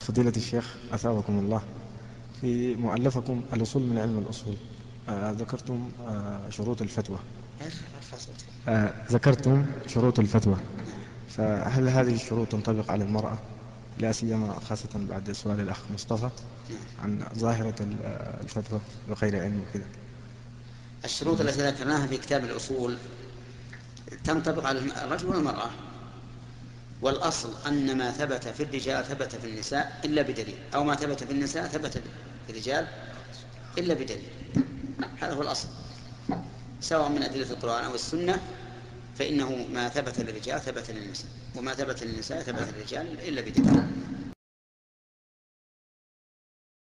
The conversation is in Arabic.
فضيلة الشيخ أثابكم الله، في مؤلفكم الأصول من علم الأصول ذكرتم شروط الفتوى. ذكرتم شروط الفتوى، فهل هذه الشروط تنطبق على المرأة؟ لا سيما خاصة بعد سؤال الأخ مصطفى عن ظاهرة الفتوى بغير علم وكذا. الشروط التي ذكرناها في كتاب الأصول تنطبق على الرجل والمرأة، والأصل أن ما ثبت في الرجال ثبت في النساء إلا بدليل، أو ما ثبت في النساء ثبت في الرجال إلا بدليل. هذا هو الأصل، سواء من أدلة القرآن أو السنة، فإنه ما ثبت للرجال ثبت للنساء، وما ثبت للنساء ثبت للرجال إلا بدليل.